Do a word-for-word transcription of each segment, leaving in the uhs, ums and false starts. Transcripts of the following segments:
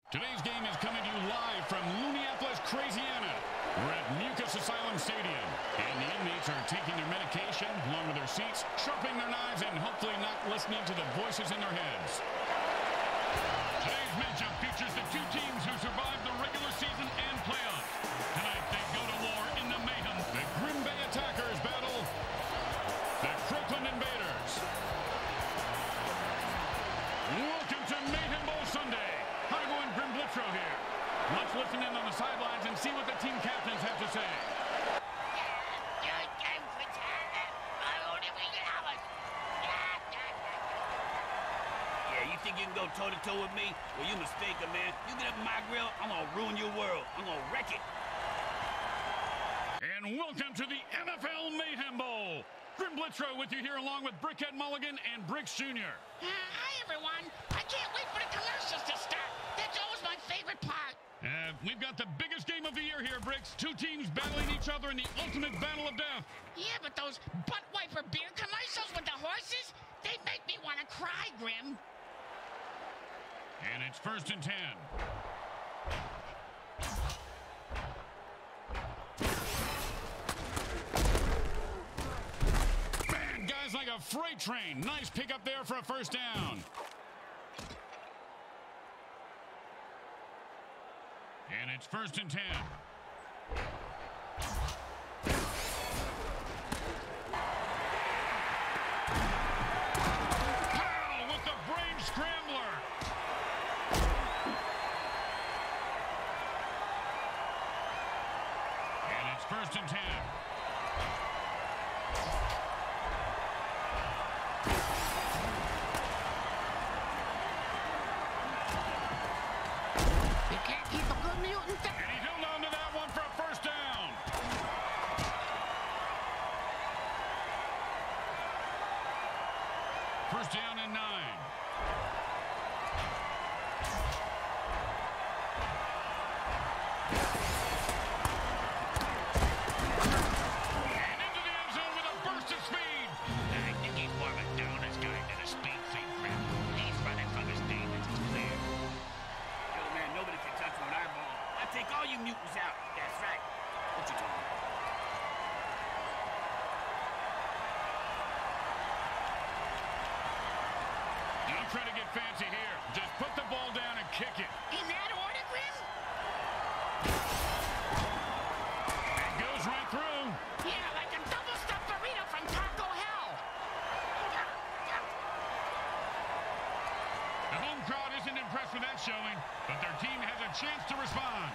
Today's game is coming to you live from Looniapolis, Craziana. We're at Mucus Asylum Stadium, and the inmates are taking their medication along with their seats, sharpening their knives, and hopefully not listening to the voices in their heads. Today's matchup features the two teams who survived the regular season and playoffs. Tonight they go to war in the Mayhem. The Green Bay Attackers battle the Croakland Invaders. Welcome to Mayhem Bowl Sunday. Hargo and Grim Blitro here. Let's listen in on the sidelines and see what the team captains have to say. Yeah, you think you can go toe-to-toe with me? Well, you mistaken, man. You get up in my grill, I'm gonna ruin your world. I'm gonna wreck it. And welcome to the M F L Mayhem Bowl. Grim Blitro with you here along with Brickhead Mulligan and Bricks Junior Uh, hi, everyone. I can't wait for the commercials to start. That's always my favorite part. Uh, we've got the biggest game of the year here, Bricks. Two teams battling each other in the ultimate battle of death. Yeah, but those butt wiper beer commercials with the horses, they make me want to cry, Grim. And it's first and ten. Man, guys like a freight train. Nice pickup there for a first down. And it's first and ten. Powell with the brain scrambler. And it's first and ten. And he held on to that one for a first down. First down and nine. And into the end zone with a burst of speed. I think he's more of a downers guy than a speed freak, Grim. He's running from his demons, it's clear. Yo, man, nobody can touch one eyeball. I take all you mutants out. That's right. What you talking about? Don't try to get fancy here. Just put the ball down and kick it. in that order, Grim? It goes right through. Yeah, like a double-stuffed burrito from Taco Hell. The home crowd isn't impressed with that showing, but their team has a chance to respond.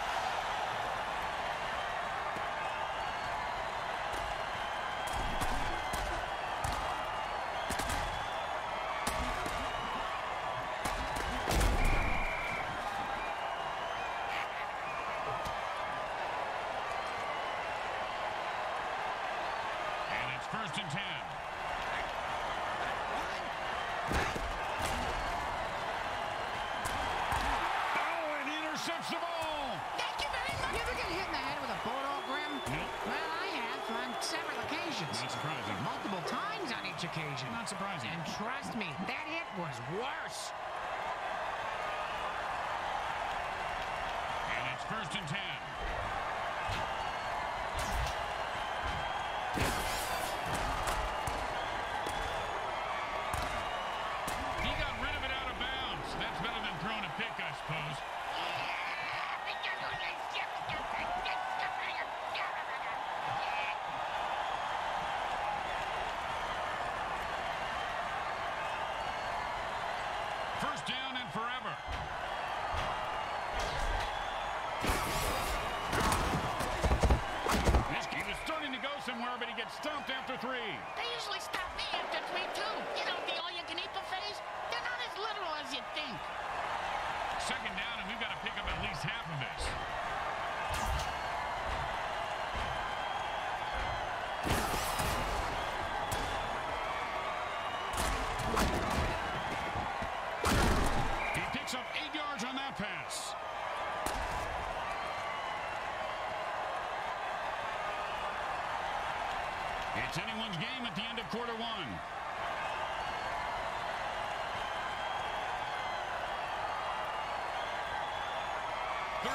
And it's first and ten. Oh, and he intercepts the ball. Thank you very much. You ever get hit in the head with a bulldog, Grim? Nope. Well, I have on several occasions. Not surprising. Multiple times on each occasion. Not surprising. And trust me, that hit was worse. And it's first and ten. He got rid of it out of bounds. That's better than throwing a pick, I suppose. First down and forever. This game is starting to go somewhere, but he gets stomped after three. They usually stop me after three, too. You know, the all-you-can-eat buffets? They're not as literal as you think. Second down, and we've got to pick up at least half of this. He picks up eight yards on that pass. It's anyone's game at the end of quarter one.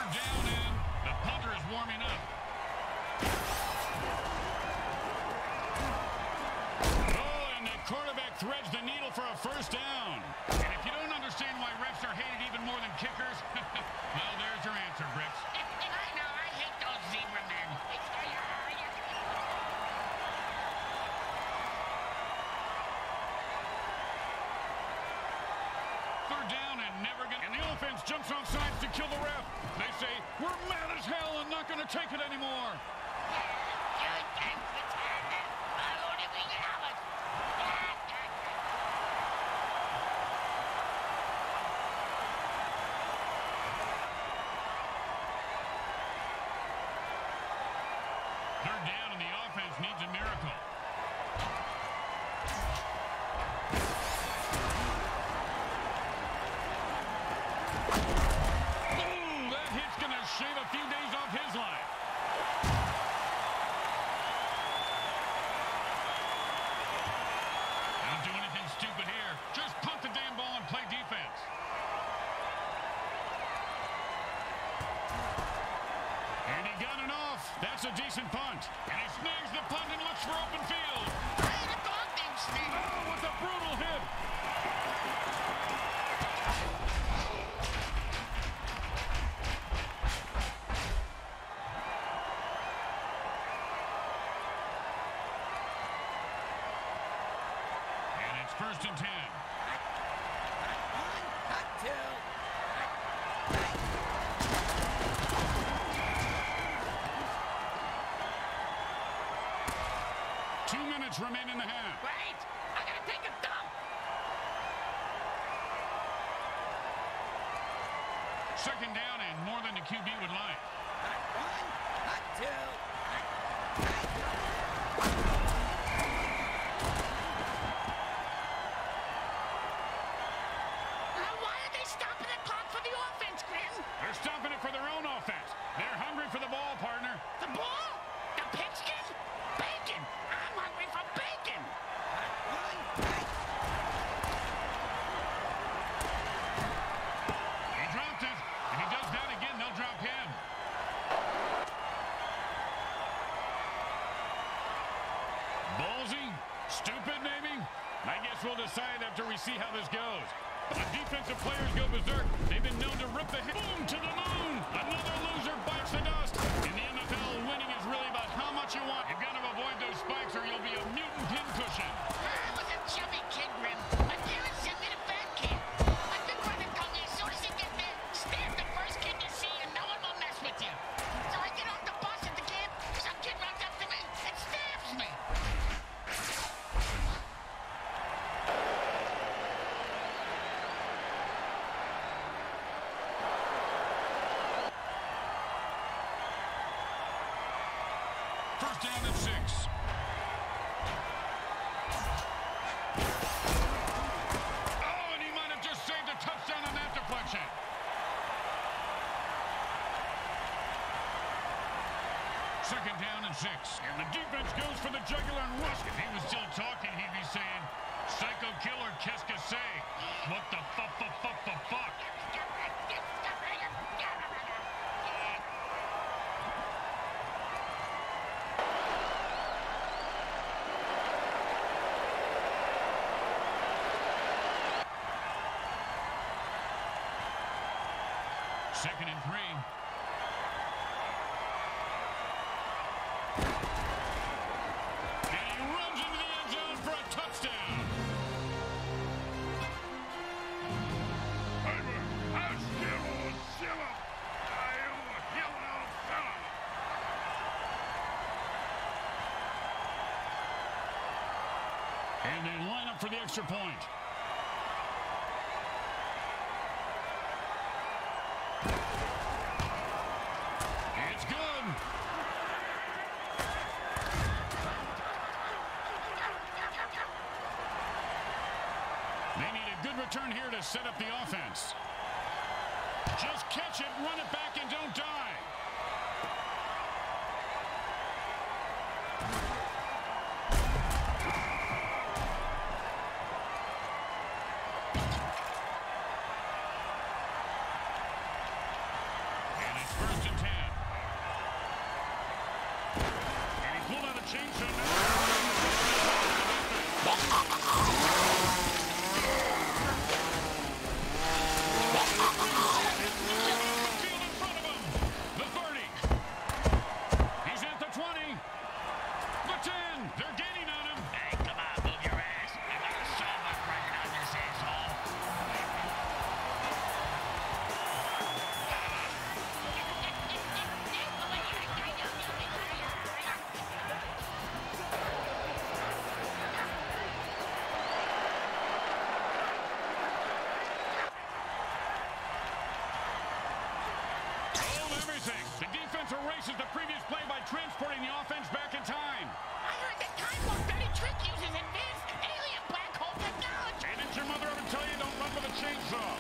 Third down, and the punter is warming up. Oh, and the quarterback threads the needle for a first down. And if you don't understand why refs are hated even more than kickers, well, there's your answer, Bricks. I know, I hate those zebra men. Third down and never gonna... And the offense jumps on sides to kill the ref. They say, we're mad as hell and not going to take it anymore. Third down and the offense needs a miracle. Ooh, that hit's going to shave a few days off his life. Don't do anything stupid here. Just punt the damn ball and play defense. And he got it off. That's a decent punt. And he snags the punt and looks for open field. Hey, the dog named Steve. Oh, with a brutal hit. And it's first and ten. One, hot two. Two minutes remain in the half. Wait, I gotta take a dump. Second down and more than the Q B would like. Hot one, hot two. Now, why are they stopping the clock for the offense, Grim? They're stopping it for their own offense. They're hungry for the ball, partner. The ball? The pigskin? Bacon! I'm hungry for bacon! One, He dropped it. If he does that again, they'll drop him. Ballsy? Stupid, maybe? I guess we'll decide after we see how this goes. The defensive players go berserk. They've been known to rip the hit. Boom, to the moon. Another loser bites the dust. In the M F L, winning is really about how much you want. You've got to avoid those spikes or you'll be a mutant pincushion. I was a chubby kid, Grim. My parents sent me to band camp. My big brother told me as soon as you get there, stamp the first kid you see and no one will mess with you. So I get off the bus at the camp, some kid runs up to me and stamps me. First down and six. Oh, and he might have just saved a touchdown on that deflection. Second down and six. And the defense goes for the jugular and rush. If he was still talking, he'd be saying, Psycho Killer, qu'est-ce que c'est? What the fuck, fuck, fuck, fuck, fuck? Second and three. And he runs into the end zone for a touchdown. And they line up for the extra point. It's good. They need a good return here to set up the offense. Just catch it, run it back, and don't die. And it's chainsaw now. Field in front of him. The thirty. He's at the twenty. The ten. They're gaining on him. Hey, come on, move your ass. I got a sawbuck running on this asshole. The defense erases the previous play by transporting the offense back in time. I heard that Time Warp Dirty Trick uses advanced alien black hole technology. And didn't your mother ever tell you don't run with a chainsaw?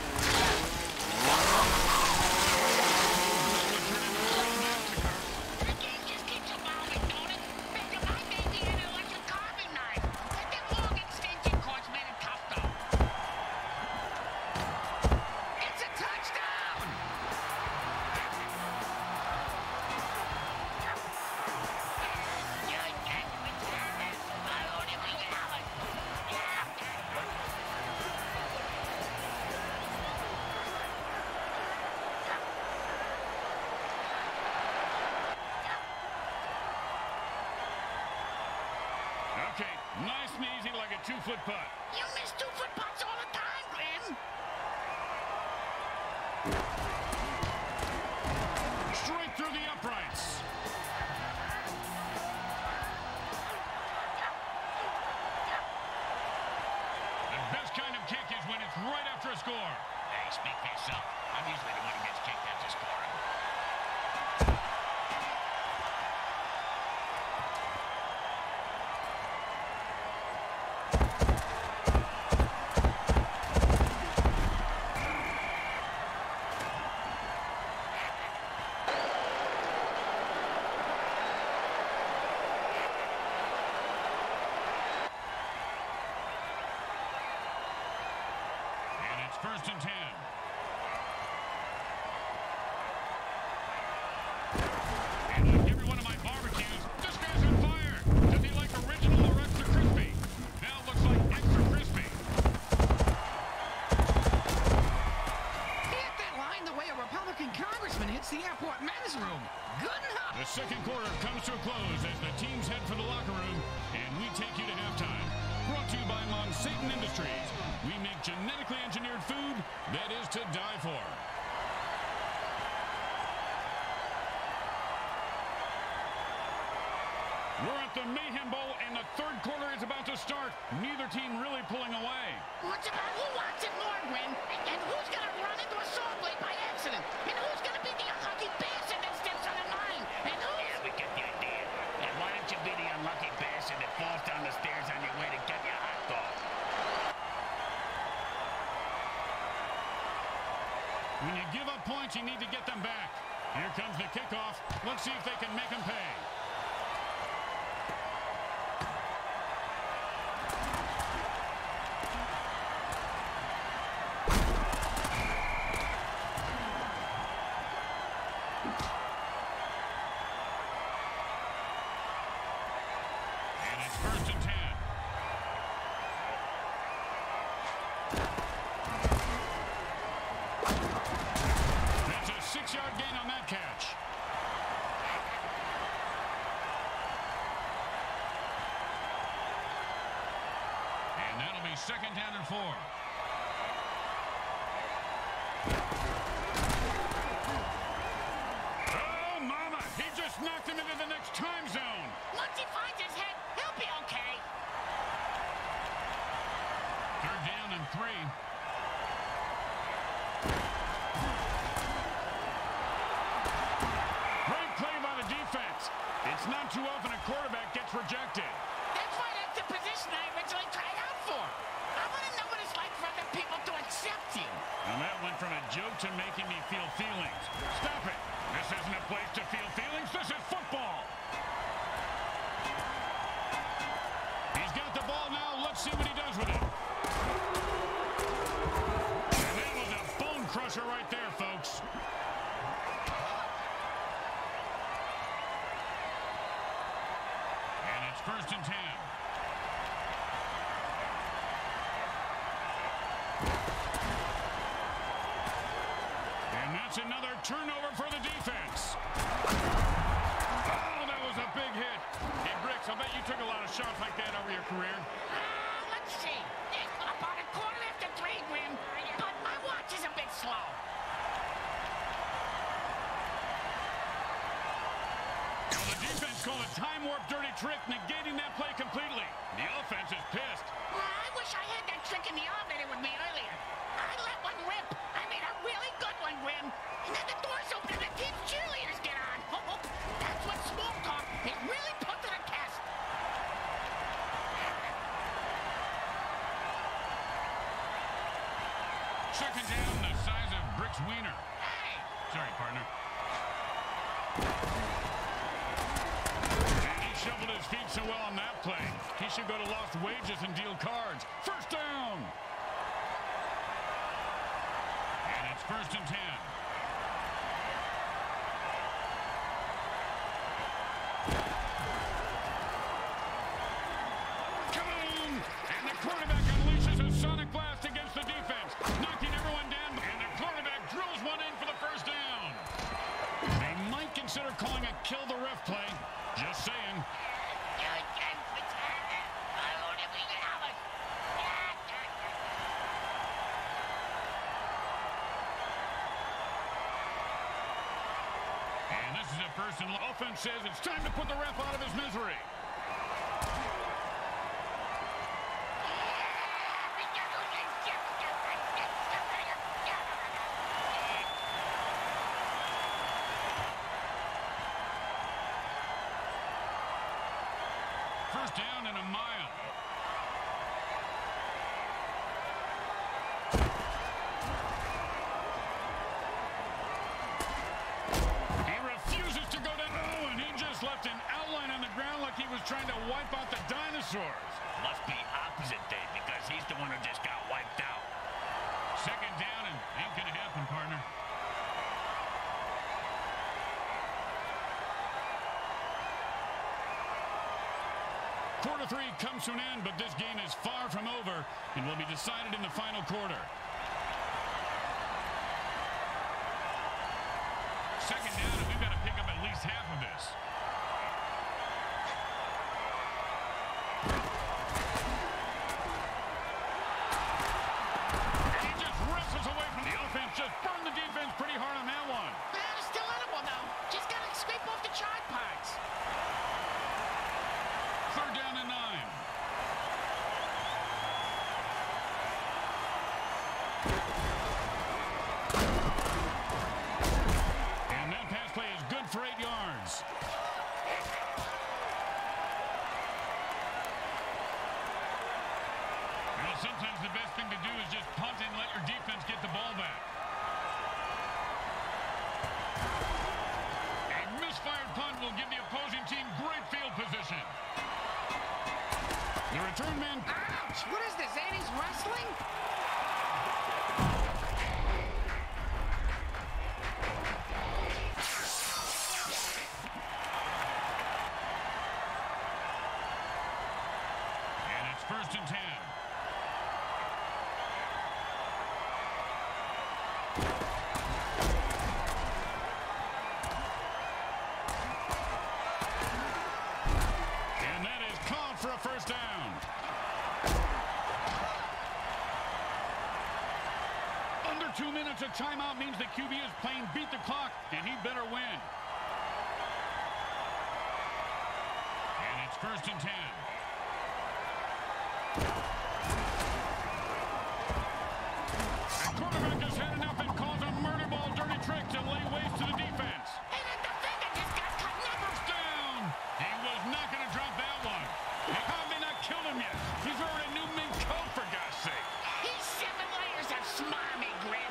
The game just keeps evolving, don't it? Back in my day, they had an electric carving knife. But them long extension cords made it tough, though. It's a touchdown! Okay, nice and easy like a two-foot putt. You miss two-foot putts all the time, Glenn. Straight through the uprights. The best kind of kick is when it's right after a score. Hey, speak for yourself. I'm usually the one who gets kicked after scoring. And it's first and ten. And like every one of my barbecues, this guy's on fire. Does he like original or extra crispy? Now it looks like extra crispy. He hit that line the way a Republican congressman hits the airport men's room. Good enough. The second quarter comes to a close as the teams head for the locker room, and we take you to halftime. Brought to you by Monsatan Industries. We make genetically engineered food that is to die for. We're at the Mayhem Bowl, and the third quarter is about to start. Neither team really pulling away. Well, it's about who wants it more, Gwen, and who's going to run into a saw blade by accident, and who's going to be the unlucky bastard that steps on a line, and who's... Yeah, we get the idea. And why don't you be the unlucky bastard that falls down the stairs on your way to get your hot dog? When you give up points, you need to get them back. Here comes the kickoff. Let's see if they can make them pay. And it's first and ten. That's a six-yard gain on that catch. And that'll be second down and four. Oh, mama! He just knocked him into the next time zone. Once he finds his head, he'll be okay. Third down and three. Great play by the defense. It's not too often a quarterback gets rejected. That's why that's the position I originally tried out for. I want to know what it's like for other people to accept you. And that went from a joke to making me feel feelings. Stop it. This isn't a place to feel feelings. This is football. He's got the ball now. Let's see what he does with it. And that was a bone crusher right there, folks. first and ten. And that's another turnover for the defense. Oh, that was a big hit. Hey, Bricks, I bet you took a lot of shots like that over your career. Uh, let's see. About a quarter after three, Grim. But my watch is a bit slow. Well, the defense called a time warp dirty trick, negating that play completely. The offense is pissed. Well, I wish I had that trick in the elevator with me earlier. I let one rip. I mean, a really good one, Grim. And then the doors open and the team's cheerleaders get on. Oh, that's what small talk is really put to the test. Second down, the size of Brick's wiener. Hey! Sorry, partner. And he shoveled his feet so well on that play. He should go to lost wages and deal cards. First down! And it's first and ten. Come on! And the quarterback unleashes a sonic blast against the defense, knocking everyone down, and the quarterback drills one in for the first down. They might consider calling a kill the ref play. Just saying. And this is a person. Offense says it's time to put the ref out of his misery. First down and a mile. He refuses to go down. Oh, and he just left an outline on the ground like he was trying to wipe out the dinosaurs. Must be opposite day because he's the one who just got wiped out. Second down and ain't gonna happen, partner. Quarter three comes to an end, but this game is far from over and will be decided in the final quarter. Second down, and we've got to pick up at least half of this. And he just wrestles away from the offense. Just burned the defense pretty hard on that one. Uh, still edible, though. Just gotta scrape off the charred parts. Third down and nine. And that pass play is good for eight yards. Well, sometimes the best thing to do is just punt and let your defense get the ball back. A misfired punt will give the opposing team great field position. The return man. Ouch! What is this, eighties wrestling? And it's first and ten. And that is called for a first down. Under two minutes of timeout means the Q B is playing beat the clock, and he better win. And it's first and ten. The quarterback has had enough and calls a murder ball dirty trick to lay waste to the defense. And the defender just got cut never. First down. He was not going to drop that one. He probably not killed him yet. He's wearing a new mink coat, for God's sake. He's seven layers of smarmy, Grim.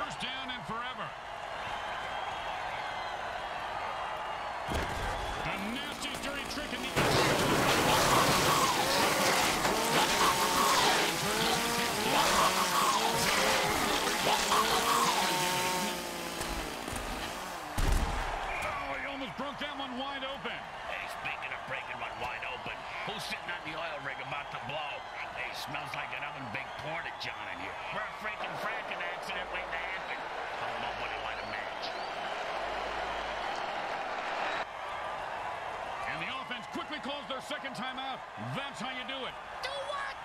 First down and forever. The nasty, dirty trick in the oh, he almost broke that one wide open. Hey, speaking of breaking one wide open, who's sitting on the oil rig about to blow? Hey, smells like an oven baked porn at John in here. We're a freaking fracking accident waiting to happen. How about when I want a match? And the offense quickly calls their second timeout. That's how you do it. Do what?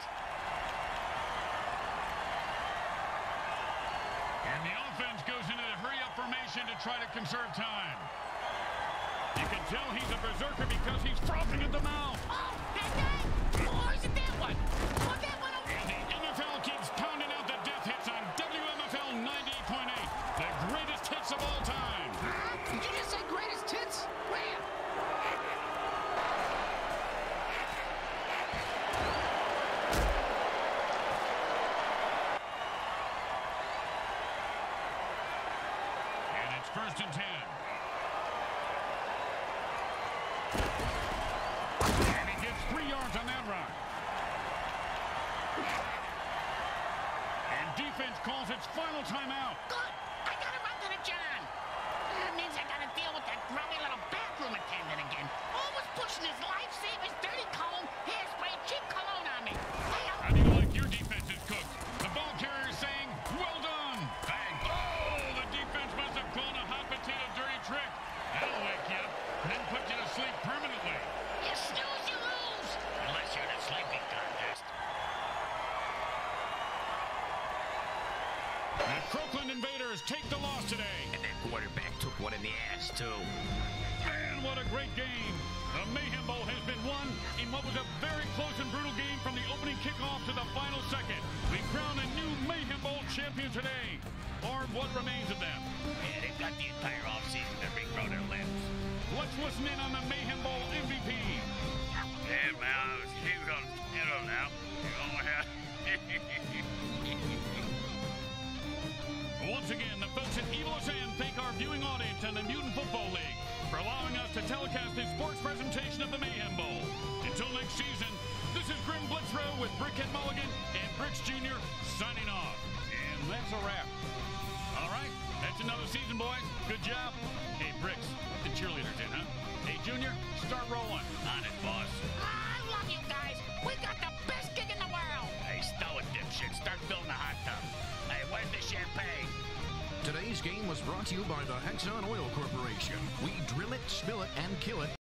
And the offense goes into the hurry-up formation to try to conserve time. You can tell he's a berserker because he's frothing at the mouth. Oh, that guy? Or is it that one? Or that one over And the M F L keeps pounding out the death hits on W M F L ninety-eight point eight. The greatest hits of all time. Huh? Did you just say greatest hits? Where? And it's first and ten. And he gets three yards on that run. And defense calls its final timeout. Good. I gotta run to the John. That means I gotta deal with that grubby little bathroom attendant again. Always pushing his lifesavers, dirty comb, hairspray, cheap cologne on me. Hey, I'm... How do you like your defense is cooked? The ball carrier is saying, well done. Bang. Oh, the defense must have called a hot potato dirty trick. That'll wake you up and then put you to sleep permanently. You snooze, you lose. Unless you're in a sleeping contest. The Croakland Invaders take the loss today. And that quarterback took one in the ass, too. Man, what a great game. The Mayhem Bowl has been won in what was a very close and brutal game from the opening kickoff to the final second. We crown a new Mayhem Bowl champion today. Or what remains of them. Yeah, they've got the entire offseason to regrow their limbs. Let's listen in on the Mayhem Bowl M V P. Hey, man, you don't, you don't know. You don't have... Once again, the folks at Evil S N thank our viewing audience and the Mutant Football League for allowing us to telecast this sports presentation of the Mayhem Bowl. Until next season, this is Grim Blitzrow with Brickhead Mulligan and Bricks Junior signing off. And that's a wrap. All right, that's another season, boys. Good job. Hey, Bricks, what the cheerleaders did, huh? Hey, Junior, start rolling. On it, boss. I love you guys. We got the best gig in the world. Hey, stow it, dipshit. Start filling the hot tub. Hey, where's the champagne? Today's game was brought to you by the Hexon Oil Corporation. We drill it, spill it, and kill it.